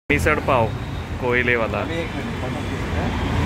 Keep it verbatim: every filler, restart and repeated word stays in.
मिसळ पाव कोयले वाला। अभी एक मिनट फोटो खींचते हैं।